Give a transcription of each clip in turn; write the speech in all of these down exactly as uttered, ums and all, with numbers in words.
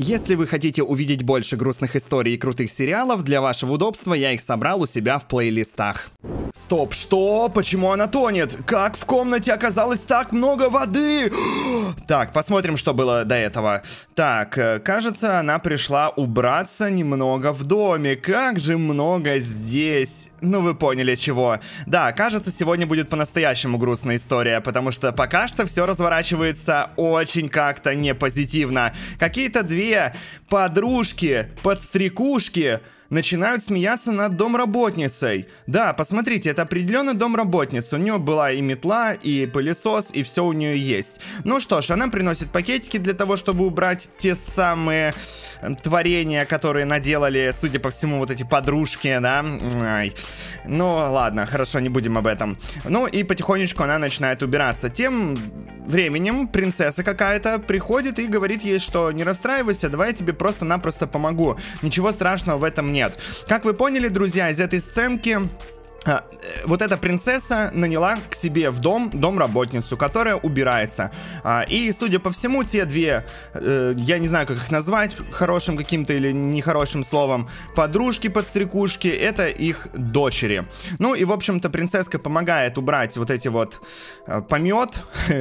Если вы хотите увидеть больше грустных историй и крутых сериалов, для вашего удобства я их собрал у себя в плейлистах. Стоп, что? Почему она тонет? Как в комнате оказалось так много воды? Так, посмотрим, что было до этого. Так, кажется, она пришла убраться немного в доме. Как же много здесь. Ну, вы поняли чего. Да, кажется, сегодня будет по-настоящему грустная история, потому что пока что все разворачивается очень как-то не позитивно. Какие-то две подружки, подстрекушки начинают смеяться над домработницей. Да, посмотрите, это определенно домработница. У нее была и метла, и пылесос, и все у нее есть. Ну что ж, она приносит пакетики для того, чтобы убрать те самые творения, которые наделали, судя по всему, вот эти подружки, да? Ай. Ну, ладно, хорошо, не будем об этом. Ну, и потихонечку она начинает убираться. Тем временем принцесса какая-то приходит и говорит ей, что не расстраивайся, давай я тебе просто-напросто помогу. Ничего страшного в этом нет. Как вы поняли, друзья, из этой сценки... А, вот эта принцесса наняла к себе в дом домработницу, которая убирается. А, и, судя по всему, те две, э, я не знаю, как их назвать, хорошим каким-то или нехорошим словом, подружки-подстрекушки, это их дочери. Ну и, в общем-то, принцесска помогает убрать вот эти вот э, помет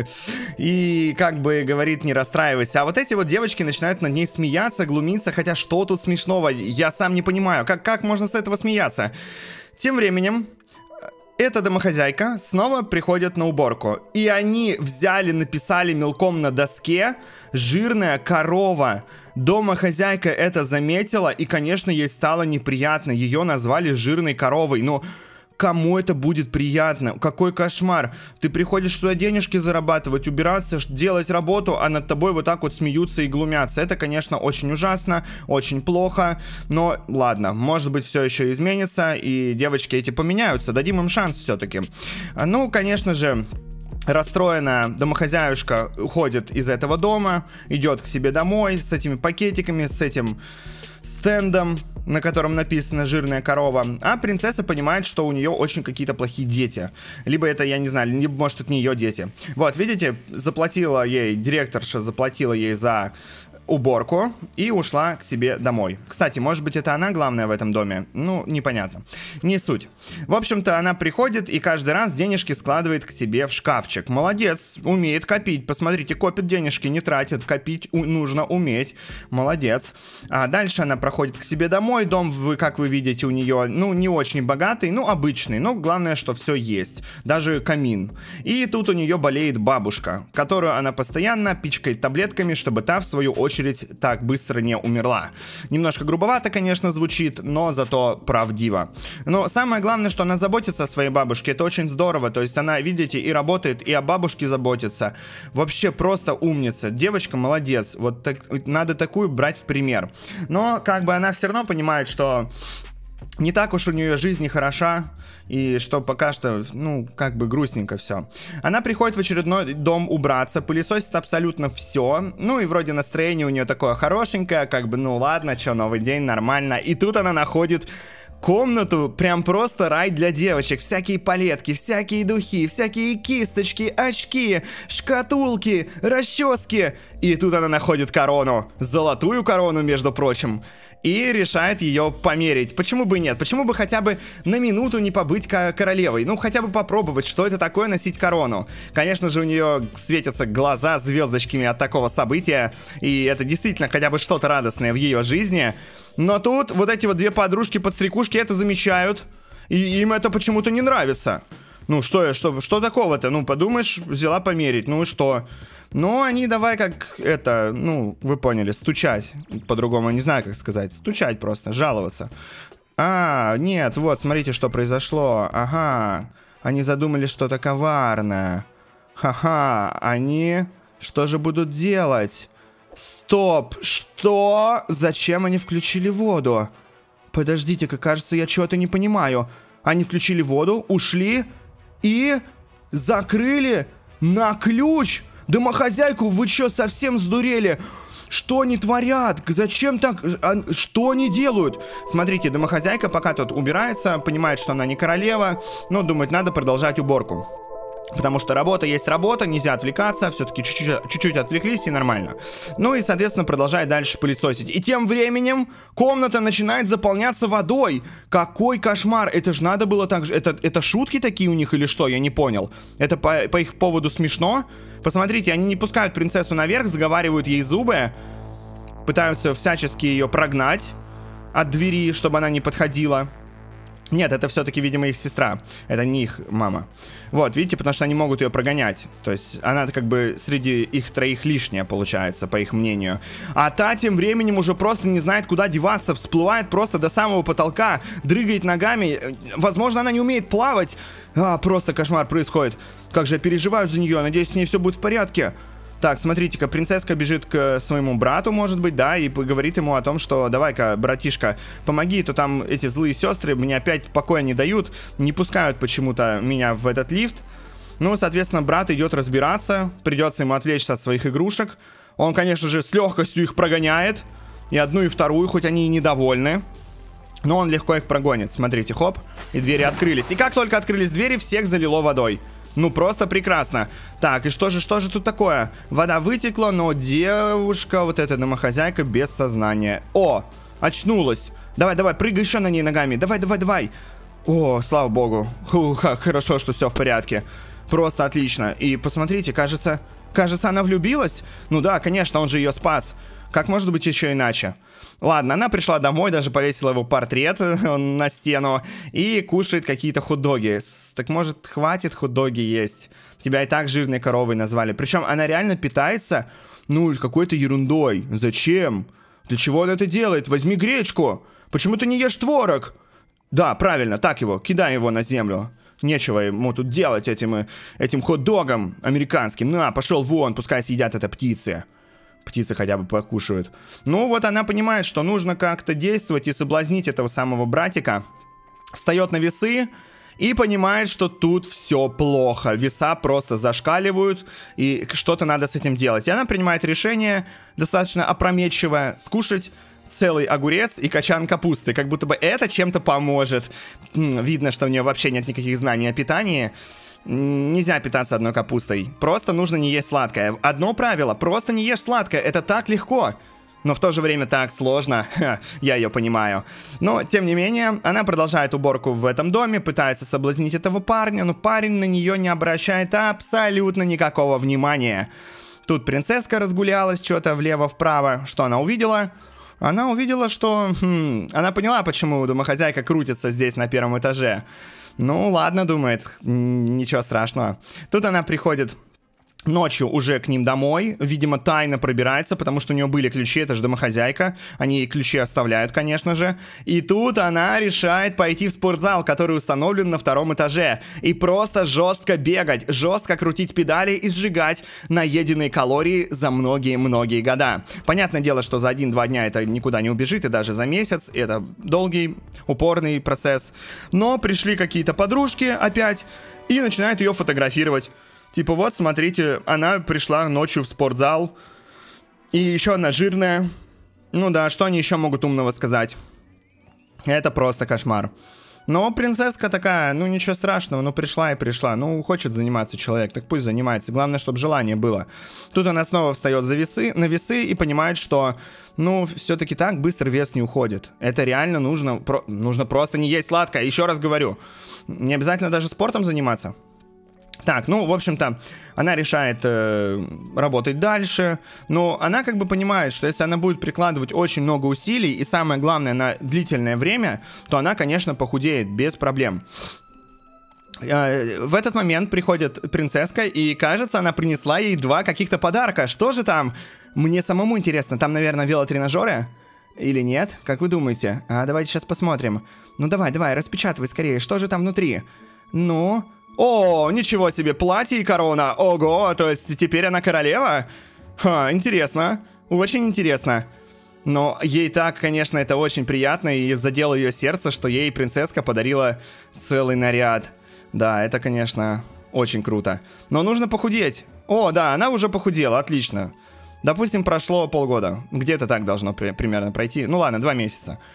и, как бы, говорит, не расстраивайся. А вот эти вот девочки начинают над ней смеяться, глумиться, хотя что тут смешного, я сам не понимаю, как, как можно с этого смеяться? Тем временем, эта домохозяйка снова приходит на уборку. И они взяли, написали мелком на доске «Жирная корова». Домохозяйка это заметила, и, конечно, ей стало неприятно. Ее назвали жирной коровой. Но кому это будет приятно? Какой кошмар. Ты приходишь сюда денежки зарабатывать, убираться, делать работу, а над тобой вот так вот смеются и глумятся. Это, конечно, очень ужасно, очень плохо. Но ладно, может быть, все еще изменится, и девочки эти поменяются. Дадим им шанс все-таки. Ну, конечно же... Расстроенная домохозяюшка уходит из этого дома, идет к себе домой с этими пакетиками, с этим стендом, на котором написано «Жирная корова». А принцесса понимает, что у нее очень какие-то плохие дети. Либо это, я не знаю, либо, может, это не ее дети. Вот, видите, заплатила ей, директорша заплатила ей за уборку и ушла к себе домой. Кстати, может быть, это она главная в этом доме? Ну, непонятно. Не суть. В общем-то, она приходит и каждый раз денежки складывает к себе в шкафчик. Молодец, умеет копить. Посмотрите, копит денежки, не тратит. Копить нужно уметь. Молодец. А дальше она проходит к себе домой. Дом, вы, как вы видите, у нее, ну, не очень богатый, ну, обычный. Но главное, что все есть. Даже камин. И тут у нее болеет бабушка, которую она постоянно пичкает таблетками, чтобы та, в свою очередь, так быстро не умерла. Немножко грубовато, конечно, звучит, но зато правдиво. Но самое главное, что она заботится о своей бабушке, это очень здорово. То есть она, видите, и работает, и о бабушке заботится. Вообще просто умница. Девочка молодец. Вот так, надо такую брать в пример. Но как бы она все равно понимает, что не так уж у нее жизнь хороша, и что пока что, ну, как бы грустненько все. Она приходит в очередной дом убраться, пылесосит абсолютно все. Ну и вроде настроение у нее такое хорошенькое, как бы, ну ладно, что, новый день, нормально. И тут она находит комнату, прям просто рай для девочек. Всякие палетки, всякие духи, всякие кисточки, очки, шкатулки, расчески. И тут она находит корону. Золотую корону, между прочим. И решает ее померить. Почему бы и нет? Почему бы хотя бы на минуту не побыть королевой? Ну, хотя бы попробовать, что это такое носить корону. Конечно же, у нее светятся глаза звездочками от такого события. И это действительно хотя бы что-то радостное в ее жизни. Но тут вот эти вот две подружки-подстрекушки это замечают. И им это почему-то не нравится. Ну, что, что, что такого-то? Ну, подумаешь, взяла померить. Ну и что? Ну, они давай как это, ну, вы поняли, стучать. По-другому не знаю, как сказать. Стучать просто, жаловаться. А, нет, вот, смотрите, что произошло. Ага, они задумали что-то коварное. Ха-ха, они что же будут делать? Стоп, что? Зачем они включили воду? Подождите-ка, кажется, я чего-то не понимаю. Они включили воду, ушли и закрыли на ключ. Домохозяйку, вы что, совсем сдурели? Что они творят? Зачем так? Что они делают? Смотрите, домохозяйка пока тут убирается, понимает, что она не королева, но думает, надо продолжать уборку. Потому что работа есть работа, нельзя отвлекаться, все-таки чуть-чуть отвлеклись и нормально. Ну и, соответственно, продолжает дальше пылесосить. И тем временем комната начинает заполняться водой. Какой кошмар! Это же надо было так же... Это, это шутки такие у них или что? Я не понял. Это по, по их поводу смешно? Посмотрите, они не пускают принцессу наверх, заговаривают ей зубы. Пытаются всячески ее прогнать от двери, чтобы она не подходила. Нет, это все-таки, видимо, их сестра. Это не их мама. Вот, видите, потому что они могут ее прогонять. То есть она как бы среди их троих лишняя получается, по их мнению. А та тем временем уже просто не знает, куда деваться. Всплывает просто до самого потолка. Дрыгает ногами. Возможно, она не умеет плавать. А, просто кошмар происходит. Как же я переживаю за нее. Надеюсь, с ней все будет в порядке. Так, смотрите-ка, принцесска бежит к своему брату, может быть, да, и говорит ему о том, что давай-ка, братишка, помоги, то там эти злые сестры мне опять покоя не дают, не пускают почему-то меня в этот лифт. Ну, соответственно, брат идет разбираться, придется ему отвлечься от своих игрушек. Он, конечно же, с легкостью их прогоняет, и одну, и вторую, хоть они и недовольны. Но он легко их прогонит. Смотрите, хоп, и двери открылись. И как только открылись двери, всех залило водой. Ну, просто прекрасно. Так, и что же, что же тут такое? Вода вытекла, но девушка, вот эта домохозяйка, без сознания. О, очнулась. Давай, давай, прыгай еще на ней ногами. Давай, давай, давай. О, слава богу. Фу, как хорошо, что все в порядке. Просто отлично. И посмотрите, кажется, кажется, она влюбилась. Ну да, конечно, он же ее спас. Как может быть еще иначе? Ладно, она пришла домой, даже повесила его портрет на стену и кушает какие-то хот-доги. Так может, хватит хот-доги есть? Тебя и так жирной коровой назвали. Причем она реально питается, ну, какой-то ерундой. Зачем? Для чего он это делает? Возьми гречку. Почему ты не ешь творог? Да, правильно, так его, кидай его на землю. Нечего ему тут делать этим, этим хот-догом американским. На, пошел вон, пускай съедят это птицы. Птицы хотя бы покушают. Ну вот она понимает, что нужно как-то действовать и соблазнить этого самого братика. Встает на весы и понимает, что тут все плохо. Веса просто зашкаливают, и что-то надо с этим делать. И она принимает решение, достаточно опрометчивое, скушать целый огурец и качан капусты. Как будто бы это чем-то поможет. Видно, что у нее вообще нет никаких знаний о питании. Нельзя питаться одной капустой. Просто нужно не есть сладкое. Одно правило. Просто не ешь сладкое. Это так легко. Но в то же время так сложно. Ха, я ее понимаю. Но, тем не менее, она продолжает уборку в этом доме. Пытается соблазнить этого парня. Но парень на нее не обращает абсолютно никакого внимания. Тут принцесска разгулялась что-то влево-вправо. Что она увидела? Она увидела, что... Хм, она поняла, почему домохозяйка крутится здесь на первом этаже. Ну, ладно, думает, ничего страшного. Тут она приходит ночью уже к ним домой. Видимо, тайно пробирается, потому что у нее были ключи, это же домохозяйка. Они ей ключи оставляют, конечно же. И тут она решает пойти в спортзал, который установлен на втором этаже. И просто жестко бегать, жестко крутить педали и сжигать наеденные калории за многие-многие года. Понятное дело, что за один-два дня это никуда не убежит, и даже за месяц. Это долгий, упорный процесс. Но пришли какие-то подружки опять и начинают ее фотографировать. Типа вот, смотрите, она пришла ночью в спортзал. И еще она жирная. Ну да, что они еще могут умного сказать? Это просто кошмар. Но принцесска такая, ну ничего страшного, ну пришла и пришла. Ну хочет заниматься человек, так пусть занимается. Главное, чтобы желание было. Тут она снова встает за весы, на весы и понимает, что, ну, все-таки так быстро вес не уходит. Это реально нужно, про, нужно просто не есть сладкое. Еще раз говорю, не обязательно даже спортом заниматься. Так, ну, в общем-то, она решает э, работать дальше, но она как бы понимает, что если она будет прикладывать очень много усилий, и самое главное, на длительное время, то она, конечно, похудеет без проблем. Э, в этот момент приходит принцесска, и, кажется, она принесла ей два каких-то подарка. Что же там? Мне самому интересно, там, наверное, велотренажеры? Или нет? Как вы думаете? А, давайте сейчас посмотрим. Ну, давай, давай, распечатывай скорее, что же там внутри? Ну... О, ничего себе, платье и корона. Ого, то есть теперь она королева? Ха, интересно. Очень интересно. Но ей так, конечно, это очень приятно и задело ее сердце, что ей принцесска подарила целый наряд. Да, это, конечно, очень круто. Но нужно похудеть. О, да, она уже похудела, отлично. Допустим, прошло полгода. Где-то так должно при примерно пройти. Ну ладно, два месяца.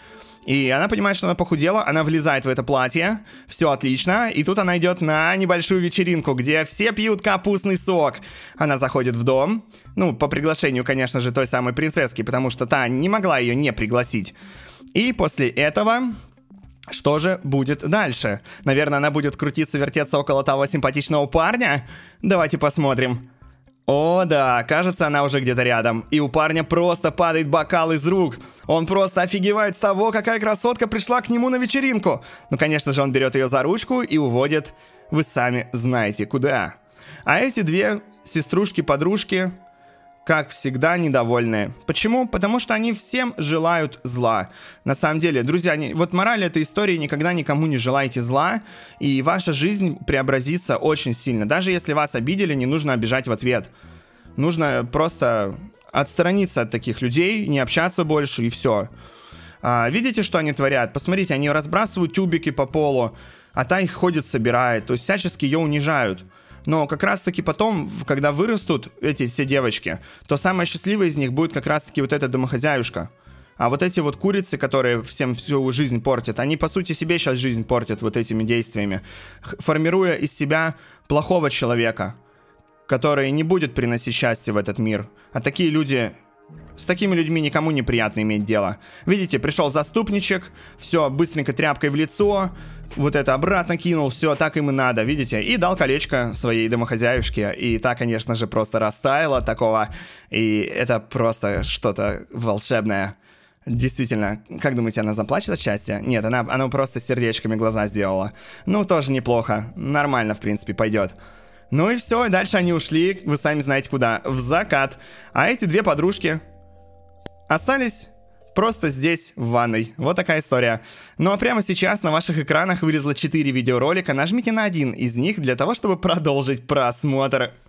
И она понимает, что она похудела, она влезает в это платье, все отлично, и тут она идет на небольшую вечеринку, где все пьют капустный сок. Она заходит в дом, ну, по приглашению, конечно же, той самой принцесски, потому что та не могла ее не пригласить. И после этого... Что же будет дальше? Наверное, она будет крутиться, вертеться около того симпатичного парня? Давайте посмотрим. О, да, кажется, она уже где-то рядом. И у парня просто падает бокал из рук. Он просто офигевает с того, какая красотка пришла к нему на вечеринку. Ну, конечно же, он берет ее за ручку и уводит, вы сами знаете куда. А эти две сеструшки-подружки, как всегда, недовольные. Почему? Потому что они всем желают зла. На самом деле, друзья, не, вот мораль этой истории: никогда никому не желайте зла, и ваша жизнь преобразится очень сильно. Даже если вас обидели, не нужно обижать в ответ. Нужно просто отстраниться от таких людей, не общаться больше, и все. А, видите, что они творят? Посмотрите, они разбрасывают тюбики по полу, а та их ходит, собирает. То есть всячески ее унижают. Но как раз-таки потом, когда вырастут эти все девочки, то самая счастливая из них будет как раз-таки вот эта домохозяюшка. А вот эти вот курицы, которые всем всю жизнь портят, они по сути себе сейчас жизнь портят вот этими действиями, формируя из себя плохого человека, который не будет приносить счастье в этот мир. А такие люди... С такими людьми никому не приятно иметь дело. Видите, пришел заступничек, все, быстренько тряпкой в лицо, вот это обратно кинул, все, так им и надо, видите? И дал колечко своей домохозяюшке, и та, конечно же, просто растаяла от такого, и это просто что-то волшебное. Действительно, как думаете, она заплачет от счастья? Нет, она, она просто сердечками глаза сделала. Ну, тоже неплохо, нормально, в принципе, пойдет. Ну и все, и дальше они ушли, вы сами знаете куда, в закат. А эти две подружки остались просто здесь, в ванной. Вот такая история. Ну а прямо сейчас на ваших экранах вылезло четыре видеоролика. Нажмите на один из них для того, чтобы продолжить просмотр.